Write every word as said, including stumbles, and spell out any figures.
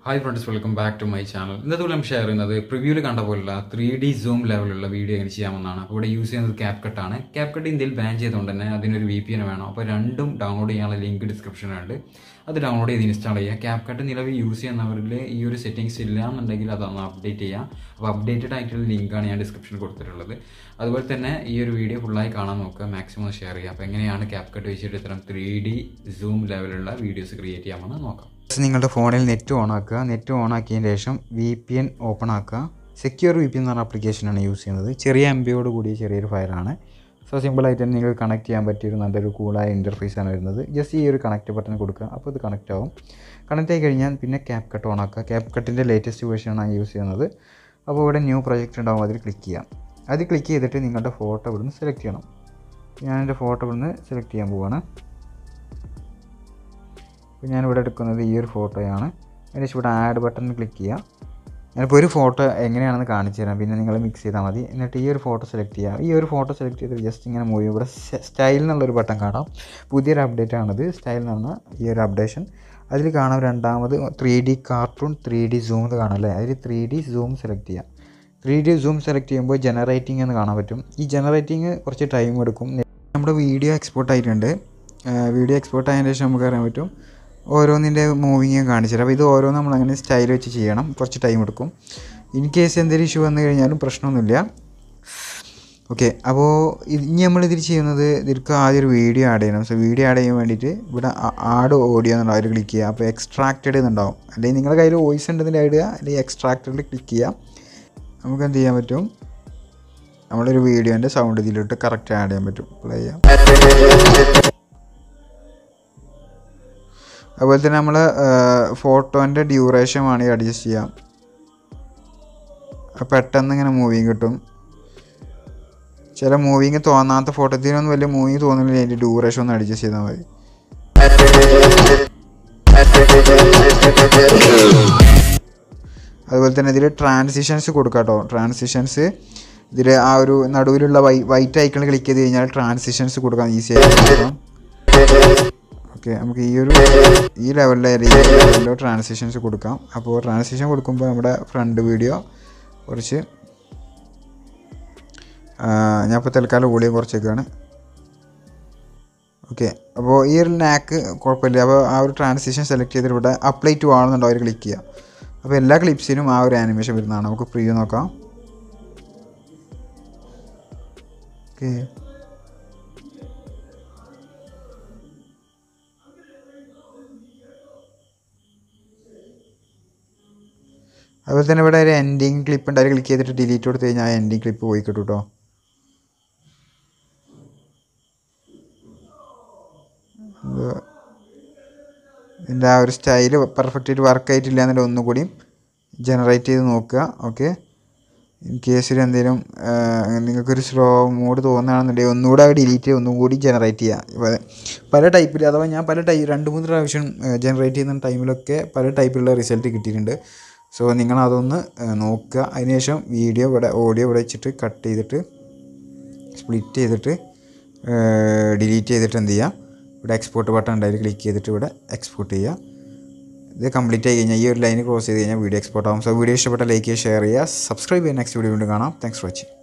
Hi friends, welcome back to my channel. In this video, I am sharing the preview of three D zoom level video. I am using Capcut. Capcut is ban a V P N. I am downloading the link in the description. I am downloading and installing Capcut. I am using the settings and update updated link in the description. That's why this video full maximum share. Capcut three D zoom level videos create. നിങ്ങളുടെ ഫോണിൽ net on ആക്കുക net on ആക്കിയതിന് ശേഷം V P N open ആക്കുക secure V P N എന്ന ആപ്ലിക്കേഷനാണ് use ചെയ്യുന്നത് ചെറിയ M B യോട് കൂടിയ ചെറിയൊരു ഫയലാണ് സോ സിമ്പിൾ ആയിട്ട് തന്നെ നിങ്ങൾക്ക് കണക്ട് ചെയ്യാൻ പറ്റിയ ഒരു നല്ലൊരു കൂളായ ഇന്റർഫേസ് ആണ് വരുന്നത് ജസ്റ്റ് ഈ ഒരു കണക്ട് ബട്ടൺ കൊടുക്കുക അപ്പോൾ ഇത് കണക്ട് ആവും കണക്ട് ആയി കഴിഞ്ഞാൽ പിന്നെ Capcut ഓൺ ആക്കുക Capcutന്റെ ലേറ്റസ്റ്റ് വേർഷൻ ആണ് യൂസ് ചെയ്യുന്നത് അപ്പോൾ ഇവിടെ ന്യൂ പ്രൊജക്റ്റ് ഉണ്ടാവും അതിൽ ക്ലിക്ക് ചെയ്യാം അതിൽ ക്ലിക്ക് ചെയ്തിട്ട് നിങ്ങളുടെ ഫോട്ടോ ഇവിടുന്ന് സെലക്ട് ചെയ്യണം ഞാൻ എൻ്റെ ഫോട്ടോ ഇവിടുന്ന് സെലക്ട് ചെയ്യാൻ പോവാണ് ഞാൻ ഇവിടെ എടുക്കുന്നത് ഈ ഒരു ഫോട്ടോയാണ് അതിനുശേഷം ഇവിടെ ആഡ് ബട്ടൺ ക്ലിക്ക് ചെയ്യുക ഞാനിപ്പോൾ ഒരു ഫോട്ടോ എങ്ങനെയാണെന്ന് കാണിച്ചു തരാം പിന്നെ നിങ്ങൾ മിക്സ് ചെയ്താൽ മതി എന്നിട്ട് ഈ ഒരു ഫോട്ടോ സെലക്ട് ചെയ്യുക ഈ ഒരു ഫോട്ടോ സെലക്ട് ചെയ്തിട്ട് ജസ്റ്റ് ഇങ്ങനെ മൂവ് ഇവിടെ സ്റ്റൈൽ എന്നുള്ളൊരു ബട്ടൺ കാണാം പുതിയൊരു അപ്ഡേറ്റ് ആണിത് സ്റ്റൈൽ എന്ന് പറഞ്ഞാൽ ഈ ഒരു അപ്ഡേഷൻ അതിൽ കാണാം രണ്ടാമത് three D cartoon three D zoom എന്ന് കാണാം അല്ലേ അതിൽ ത്രീ ഡി സൂം സെലക്ട് ചെയ്യുക ത്രീ ഡി സൂം സെലക്ട് ചെയ്യുമ്പോൾ ജനറേറ്റിംഗ് എന്ന് കാണാൻ പറ്റും ഈ ജനറേറ്റിംഗ് കുറച്ച് ടൈം എടുക്കും നമ്മുടെ വീഡിയോ എക്സ്പോർട്ട് ആയിട്ടുണ്ട് വീഡിയോ എക്സ്പോർട്ട് ആയതിനു ശേഷം നമുക്ക് അറിയാൻ പറ്റും ഓരോന്നിൻ്റെ മൂവിങ് കാണിച്ചു തരാം അപ്പോൾ ഇത് ഓരോന്നും നമ്മളങ്ങനെ സ്റ്റൈൽ വെച്ച് ചെയ്യണം കുറച്ച് ടൈം എടുക്കും ഇൻ കേസ് എന്തെങ്കിലും ഇഷ്യൂ വന്നു കഴിഞ്ഞാലും പ്രശ്നമൊന്നുമില്ല ഓക്കെ അപ്പോൾ ഇനി നമ്മളിതിൽ ചെയ്യുന്നത് ഇതിற்கு ആദ്യം ഒരു വീഡിയോ ആഡ് ചെയ്യണം സോ വീഡിയോ ആഡ് ചെയ്യാൻ വേണ്ടിയിട്ട് ഇവിടെ ആഡ് ഓഡിയോ എന്നുണ്ടാവും അതിൽ ക്ലിക്ക് ചെയ്യുക അപ്പോൾ എക്സ്ട്രാക്റ്റഡ് എന്നുണ്ടാവും അല്ലെങ്കിൽ നിങ്ങളുടെ കയ്യിൽ വോയിസ് ഉണ്ടെങ്കിൽ ആഡ് ചെയ്യുക അല്ലെങ്കിൽ എക്സ്ട്രാക്റ്റഡിൽ ക്ലിക്ക് ചെയ്യുക നമുക്ക് എന്ത് ചെയ്യാൻ പറ്റും നമ്മളൊരു വീഡിയോൻ്റെ സൗണ്ട് ഇതിലിട്ട് കറക്റ്റ് ആഡ് ചെയ്യാൻ പറ്റും പ്ലേ ചെയ്യാം അതുപോലെ തന്നെ നമ്മൾ ഫോട്ടോൻ്റെ ഡ്യൂറേഷൻ വേണമെങ്കിൽ അഡ്ജസ്റ്റ് ചെയ്യാം പെട്ടെന്ന് ഇങ്ങനെ മൂവിങ് കിട്ടും ചില മൂവിങ് തോന്നാത്ത ഫോട്ടോത്തിനൊന്നും വലിയ മൂവിങ് തോന്നുന്നില്ല അതിൻ്റെ ഡ്യൂറേഷൻ ഒന്ന് അഡ്ജസ്റ്റ് ചെയ്താൽ മതി അതുപോലെ തന്നെ ഇതിൽ ട്രാൻസിഷൻസ് കൊടുക്കാം കേട്ടോ ട്രാൻസിഷൻസ് ഇതിൽ ആ ഒരു നടുവിലുള്ള വൈ വൈറ്റ് ഐക്കണിൽ ക്ലിക്ക് ചെയ്ത് കഴിഞ്ഞാൽ ട്രാൻസിഷൻസ് കൊടുക്കാം ഈസി ആയിട്ട് കൊടുക്കാം ഓക്കെ നമുക്ക് ഈ ഒരു ഈ ലെവലിലെ ഈ ലെവലിലോ ട്രാൻസിഷൻസ് കൊടുക്കാം അപ്പോൾ ട്രാൻസിഷൻ കൊടുക്കുമ്പോൾ നമ്മുടെ ഫ്രണ്ട് വീഡിയോ കുറച്ച് ഞാൻ ഇപ്പോൾ തൽക്കാലം വോളിയം കുറച്ചേക്കാണ് ഓക്കെ അപ്പോൾ ഈ ഒരു നാക്ക് കുഴപ്പമില്ല അപ്പോൾ ആ ഒരു ട്രാൻസിഷൻ സെലക്ട് ചെയ്തിട്ട് ഇവിടെ അപ്ലൈ ടു ആണെന്നുണ്ടോ അവർ ക്ലിക്ക് ചെയ്യുക അപ്പോൾ എല്ലാ ക്ലിപ്സിനും ആ ഒരു ആനിമേഷൻ വരുന്നതാണ് നമുക്ക് പ്രിവ്യൂ നോക്കാം ഓക്കെ അതുപോലെ തന്നെ ഇവിടെ ഒരു എൻഡിങ് ക്ലിപ്പ് ഉണ്ട് അതിൽ ക്ലിക്ക് ചെയ്തിട്ട് ഡിലീറ്റ് കൊടുത്തു കഴിഞ്ഞാൽ ആ എൻഡിങ് ക്ലിപ്പ് പോയി കിട്ടും കേട്ടോ ഇതിൻ്റെ ആ ഒരു സ്റ്റൈല് പെർഫെക്റ്റായിട്ട് വർക്ക് ആയിട്ടില്ല എന്നുണ്ടെങ്കിൽ ഒന്നുകൂടി ജനറേറ്റ് ചെയ്ത് നോക്കുക ഓക്കെ ഇൻ കേസിൽ എന്തെങ്കിലും നിങ്ങൾക്കൊരു സ്ലോ മോഡ് തോന്നുകയാണെന്നുണ്ടെങ്കിൽ ഒന്നുകൂടെ ഡിലീറ്റ് ചെയ്ത് ഒന്നും കൂടി ജനറേറ്റ് ചെയ്യുക പല ടൈപ്പിൽ അഥവാ ഞാൻ പല ടൈപ്പ് രണ്ട് മൂന്ന് പ്രാവശ്യം ജനറേറ്റ് ചെയ്യുന്ന ടൈമിലൊക്കെ പല ടൈപ്പിലുള്ള റിസൾട്ട് കിട്ടിയിട്ടുണ്ട് സോ നിങ്ങളതൊന്ന് നോക്കുക അതിനുശേഷം വീഡിയോ ഇവിടെ ഓഡിയോ ഇവിടെ വെച്ചിട്ട് കട്ട് ചെയ്തിട്ട് സ്പ്ലിറ്റ് ചെയ്തിട്ട് ഡിലീറ്റ് ചെയ്തിട്ട് എന്ത് ചെയ്യുക ഇവിടെ എക്സ്പോർട്ട് ബട്ടൺ ഉണ്ടായി ക്ലിക്ക് ചെയ്തിട്ട് ഇവിടെ എക്സ്പോർട്ട് ചെയ്യുക ഇത് കംപ്ലീറ്റ് ആയി കഴിഞ്ഞാൽ ഈ ഒരു ലൈൻ ക്രോസ് ചെയ്ത് കഴിഞ്ഞാൽ വീഡിയോ എക്സ്പോർട്ട് ആകും സോ വീഡിയോ ഇഷ്ടപ്പെട്ട ലൈക്ക് ചെയ്യുക ഷെയർ ചെയ്യുക സബ്സ്ക്രൈബ് ചെയ്യുക നെക്സ്റ്റ് വീഡിയോ വീണ്ടും കാണാം താങ്ക്സ് ഫോർ വാച്ചിങ്